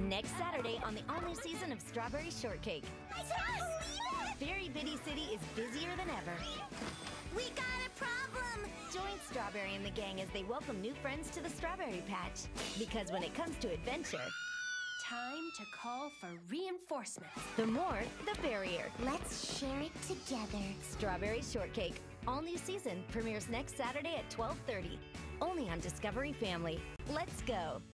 Next Saturday on the all-new season of Strawberry Shortcake. I can't believe it! Fairy Bitty City is busier than ever. We got a problem! Join Strawberry and the gang as they welcome new friends to the Strawberry Patch. Because when it comes to adventure, time to call for reinforcements. the more, the fairier. Let's share it together. Strawberry Shortcake, all-new season, premieres next Saturday at 12:30. Only on Discovery Family. Let's go!